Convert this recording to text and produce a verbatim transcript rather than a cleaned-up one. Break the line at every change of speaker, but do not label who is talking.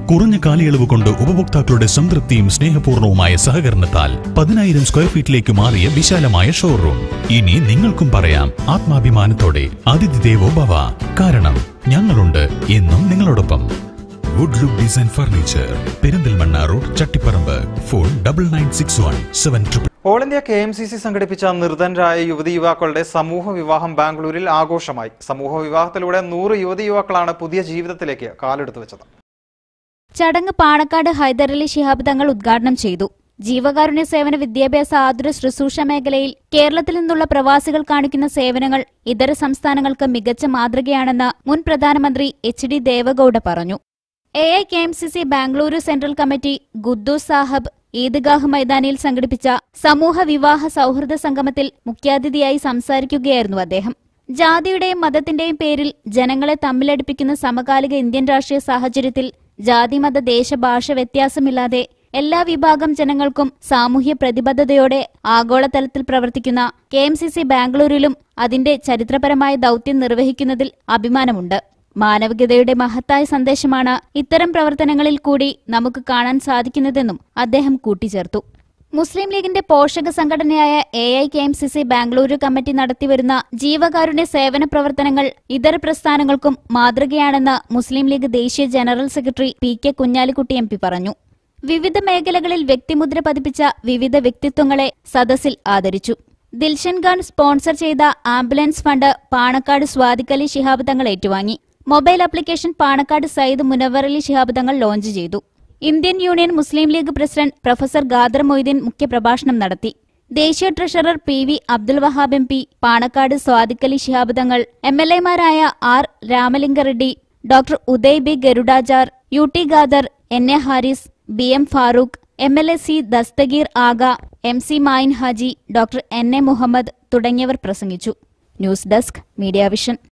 കുറഞ്ഞ കാലയളവ് കൊണ്ട് ഉപഭോക്താക്കളുടെ സംതൃപ്തിയും സ്നേഹപൂർണവുമായ സഹകരണത്താൽ പതിനായിരം സ്ക്വയർ ഫീറ്റിലേക്ക് മാറിയ വിശാലമായ ഷോറൂം. ഇനി നിങ്ങൾക്കും പറയാം ആത്മാഭിമാനത്തോടെ അതിഥി ദേവോ ഭവ. കാരണം ഞങ്ങളുണ്ട് എന്നും നിങ്ങളോടൊപ്പം. Wood look design furniture, Perinthalmanna road, Chattiparamba. Phone double nine six one seven triple.
All India K M C C സംഘടിപ്പിച്ച നിർധനരായ യുവതി യുവാക്കളുടെ സമൂഹ വിവാഹം ബാംഗ്ലൂരിൽ ആഘോഷമായി. സമൂഹ വിവാഹത്തിലൂടെ നൂറ് യുവതി യുവാക്കളാണ് പുതിയ ജീവിതത്തിലേക്ക് കാലെടുത്തു വെച്ചത്.
ചടങ്ങ് പാണക്കാട് ഹൈദരലി ശിഹാബ് തങ്ങൾ ഉദ്ഘാടനം ചെയ്തു. ജീവകാരുണ്യ സേവന വിദ്യാഭ്യാസ ആതുര ശുശ്രൂഷ മേഖലയിൽ കേരളത്തിൽ നിന്നുള്ള പ്രവാസികൾ കാണിക്കുന്ന സേവനങ്ങൾ ഇതര സംസ്ഥാനങ്ങൾക്ക് മികച്ച മാതൃകയാണെന്ന് മുൻ പ്രധാനമന്ത്രി എച്ച് ഡി ദേവഗൌഡ പറഞ്ഞു. A I K M C C Bengaluru central committee Khuddus Sahab Eidgah മൈതാനിയിൽ സംഘടിപ്പിച്ച സമൂഹ വിവാഹ സൌഹൃദ സംഗമത്തിൽ മുഖ്യാതിഥിയായി സംസാരിക്കുകയായിരുന്നു അദ്ദേഹം. ജാതിയുടെയും മതത്തിന്റെയും പേരിൽ ജനങ്ങളെ തമ്മിലടിപ്പിക്കുന്ന സമകാലിക ഇന്ത്യൻ രാഷ്ട്രീയ സാഹചര്യത്തിൽ ജാതിമത ദേശഭാഷ വ്യത്യാസമില്ലാതെ എല്ലാ വിഭാഗം ജനങ്ങൾക്കും സാമൂഹ്യ പ്രതിബദ്ധതയോടെ ആഗോളതലത്തിൽ പ്രവർത്തിക്കുന്ന കെ എം സി സി ബാംഗ്ലൂരിലും അതിന്റെ ചരിത്രപരമായ ദൌത്യം നിർവഹിക്കുന്നതിൽ അഭിമാനമുണ്ട്. മാനവികതയുടെ മഹത്തായ സന്ദേശമാണ് ഇത്തരം പ്രവർത്തനങ്ങളിൽ കൂടി നമുക്ക് കാണാൻ സാധിക്കുന്നതെന്നും അദ്ദേഹം കൂട്ടിച്ചേർത്തു. മുസ്ലിം ലീഗിന്റെ പോഷക സംഘടനയായ A I K M C C Bengaluru committee നടത്തിവരുന്ന ജീവകാരുണ്യ സേവന പ്രവർത്തനങ്ങൾ ഇതര പ്രസ്ഥാനങ്ങൾക്കും മാതൃകയാണെന്ന് മുസ്ലിം ലീഗ് ദേശീയ general secretary P K Kunhalikutty M P പറഞ്ഞു. വിവിധ മേഖലകളിൽ വ്യക്തിമുദ്ര പതിപ്പിച്ച വിവിധ വ്യക്തിത്വങ്ങളെ സദസ്സിൽ ആദരിച്ചു. ദിൽഷൻ ഖാൻ സ്പോൺസർ ചെയ്ത ആംബുലൻസ് ഫണ്ട് പാണക്കാട് സ്വാദിഖലി ശിഹാബ് തങ്ങൾ ഏറ്റുവാങ്ങി. Mobile application Panakkad Sayyid Munavar Ali Shihab Thangal launch ചെയ്തു. Indian Union Muslim League president professor Khader Moideen മുഖ്യപ്രഭാഷണം നടത്തി. ദേശീയ treasurer P V Abdul Wahab M P, Panakkad Sadiqali Shihab Thangal, M L എമാരായ R Ramalinga Reddy, doctor Uday B Garudachar, U T Khader, N A Haris, B M Farooq, M L A C Dasthagir Agha, M C Mayin Haji, doctor N A Muhammad തുടങ്ങിയവർ പ്രസംഗിച്ചു. News desk media vision.